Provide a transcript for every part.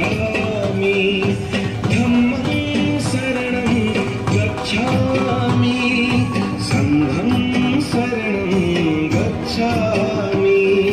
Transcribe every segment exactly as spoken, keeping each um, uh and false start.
गच्छामि धम्मं शरणं गच्छामि संघं शरणं गच्छामि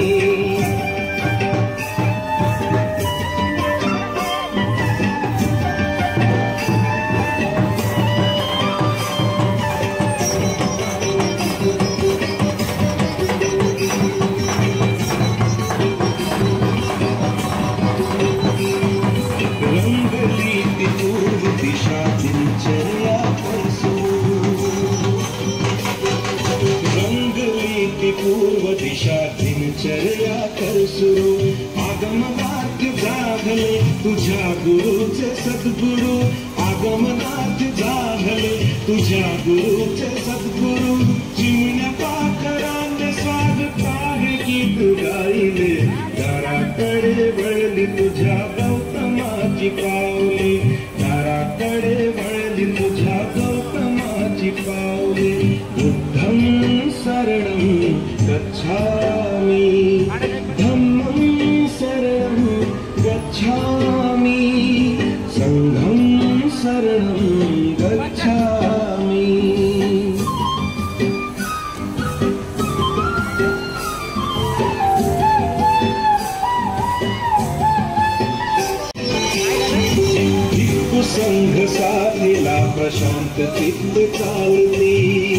पूर्व दिशा दिनचर्या कर सुरू आगमनाथ जागले तुझ्या गुरुचे सद्गुरु आगमनाथ जागले तुझ्या गुरुचे सद्गुरु चिमण्या पाखरांचे स्वागत आहे गीत गायले दाराकडे वळली तुझ्या गौतमाची पावले दाराकडे वळली तुझ्या गौतमाची पावले बुद्धं शरणं गच्छामि धम्मं शरणं गच्छामि संघं शरणं गच्छामि भिक्खू संघ साधीला प्रशांत चित्त चालती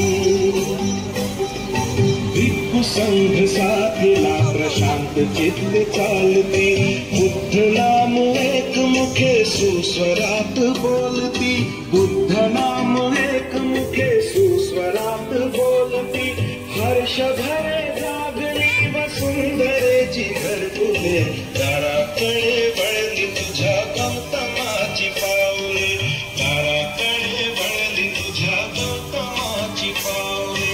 भिक्खू संघ साधीला प्रशांत चित्त चालती बुद्ध नाम एक मुखे सुस्वरात बोलती बुद्ध नाम एक मुखे सुस्वरात बोलती हर्ष भरे जागली वसुंधरेची घरकुले दाराकडे वळली तुझ्या गौतमाची पावले दाराकडे वळली तुझ्या गौतमाची पावले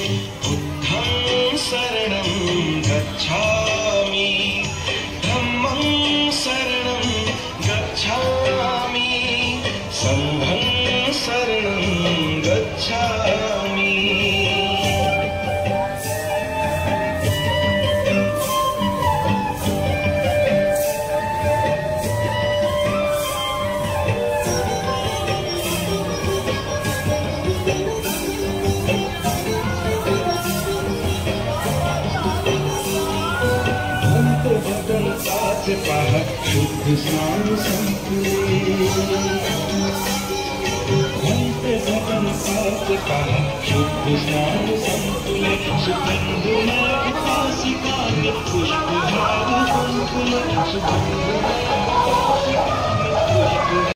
शरणं गच्छामि धम्मं शरणं गच्छामि संघं शरणं गच्छामि भगवंताचे पहा शुद्ध स्नान संपले भक्त भगवंताचे पहा शुद्ध स्नान संपले सुगंधुला उपासिका पुष्पभाग संकुल सुगंध